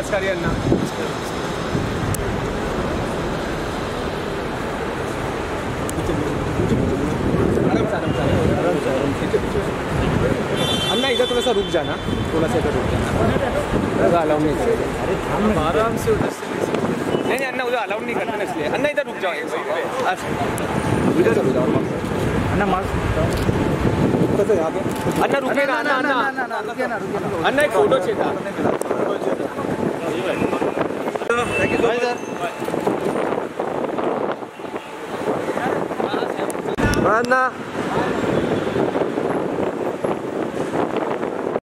नमस्कार अन्ना। अन्ना इधर थोड़ा सा रुक जाना, थोड़ा सा इधर रुक जाना, अलाउ नहीं करेगा। अरे आराम से उधर से नहीं अन्ना, उधर अलाउ नहीं करते इसलिए। अन्ना इधर रुक जाओ, इधर रुक जाओ अन्ना, मास्क अन्ना रुकेगा। अन्ना एक फोटो चाहिए था।